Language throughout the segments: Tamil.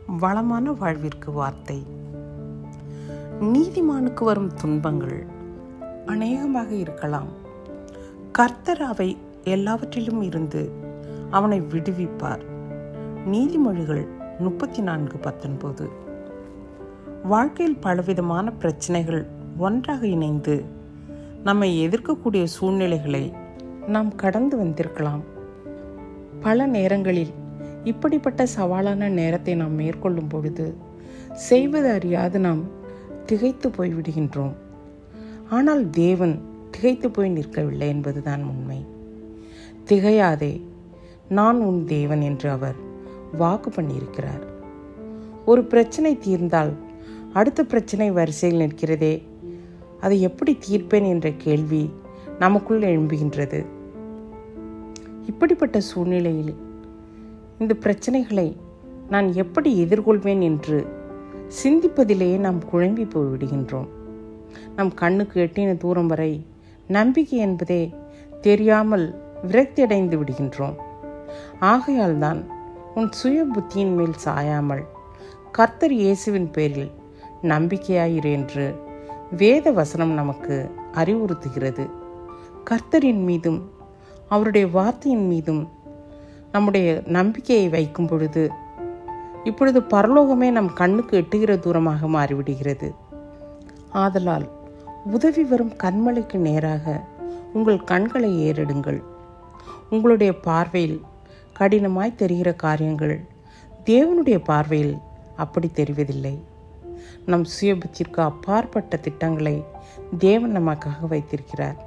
வளமான வாழ்விற்கு வார்த்தை. நீதிமானுக்கு வரும் துன்பங்கள் அநேகமாக இருக்கலாம். கர்த்தர் அவை எல்லாவற்றிலும் இருந்து அவனை விடுவிப்பார். நீதிமொழிகள் 34:19. வாழ்க்கையில் பலவிதமான பிரச்சனைகள் ஒன்றாக இணைந்து நம்மை எதிர்க்கக்கூடிய சூழ்நிலைகளை நாம் கடந்து வந்திருக்கலாம். பல நேரங்களில் இப்படிப்பட்ட சவாலான நேரத்தை நாம் மேற்கொள்ளும் பொழுது செய்வது அறியாது நாம் திகைத்து போய்விடுகின்றோம். ஆனால் தேவன் திகைத்து போய் நிற்கவில்லை என்பதுதான் உண்மை. திகையாதே, நான் உன் தேவன் என்று அவர் வாக்கு பண்ணியிருக்கிறார். ஒரு பிரச்சனை தீர்ந்தால் அடுத்த பிரச்சனை வரிசையில் நிற்கிறதே, அதை எப்படி தீர்ப்பேன் என்ற கேள்வி நமக்குள் எழும்புகின்றது. இப்படிப்பட்ட சூழ்நிலையில் இந்த பிரச்சனைகளை நான் எப்படி எதிர்கொள்வேன் என்று சிந்திப்பதிலேயே நாம் குழம்பி போய்விடுகின்றோம். நம் கண்ணுக்கு எட்டின தூரம் வரை நம்பிக்கை என்பதே தெரியாமல் விரக்தியடைந்து விடுகின்றோம். ஆகையால் தான் உன் சுய புத்தியின் மேல் சாயாமல் கர்த்தர் இயேசுவின் பேரில் நம்பிக்கையாயிரு என்று வேத வசனம் நமக்கு அறிவுறுத்துகிறது. கர்த்தரின் மீதும் அவருடைய வார்த்தையின் மீதும் நம்முடைய நம்பிக்கையை வைக்கும் பொழுது இப்பொழுது பரலோகமே நம் கண்ணுக்கு எட்டுகிற தூரமாக மாறிவிடுகிறது. ஆதலால் உதவி வரும் கண்மலைக்கு நேராக உங்கள் கண்களை ஏறெடுங்கள். உங்களுடைய பார்வையில் கடினமாய் தெரிகிற காரியங்கள் தேவனுடைய பார்வையில் அப்படி தெரிவதில்லை. நம் சுயபுத்திற்கு அப்பாற்பட்ட திட்டங்களை தேவன் நமக்காக வைத்திருக்கிறார்.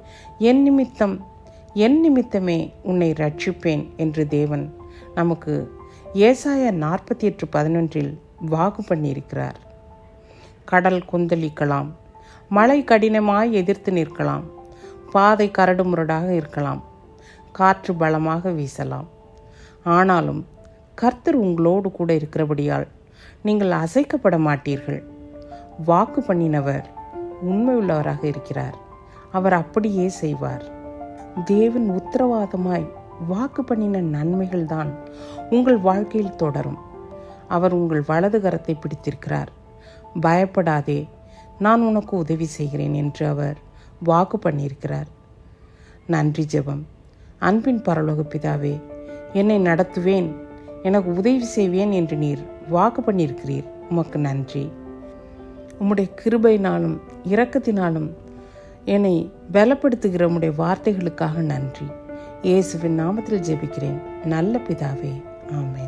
என் நிமித்தமே உன்னை ரட்சிப்பேன் என்று தேவன் நமக்கு ஏசாயா 48:11 வாக்கு பண்ணியிருக்கிறார். கடல் கொந்தளிக்கலாம், மழை கடினமாய் எதிர்த்து நிற்கலாம், பாதை கரடு முரடாக இருக்கலாம், காற்று பலமாக வீசலாம். ஆனாலும் கர்த்தர் உங்களோடு கூட இருக்கிறபடியால் நீங்கள் அசைக்கப்பட மாட்டீர்கள். வாக்கு பண்ணினவர் உண்மை உள்ளவராக இருக்கிறார். அவர் அப்படியே செய்வார். தேவன் உத்தரவாதமாய் வாக்கு பண்ணின நன்மைகள் தான் உங்கள் வாழ்க்கையில் தொடரும். அவர் உங்கள் வலது கரத்தை பிடித்திருக்கிறார். பயப்படாதே, நான் உனக்கு உதவி செய்கிறேன் என்று அவர் வாக்கு பண்ணியிருக்கிறார். நன்றி ஜெபம். அன்பின் பரலோக பிதாவே, என்னை நடத்துவேன், எனக்கு உதவி செய்வேன் என்று நீர் வாக்கு பண்ணியிருக்கிறீர். உமக்கு நன்றி. உம்முடைய கிருபையினாலும் இரக்கத்தினாலும் என்னை பலப்படுத்துகிற உம்முடைய வார்த்தைகளுக்காக நன்றி. இயேசுவின் நாமத்தில் ஜெபிக்கிறேன் நல்ல பிதாவே, ஆமென்.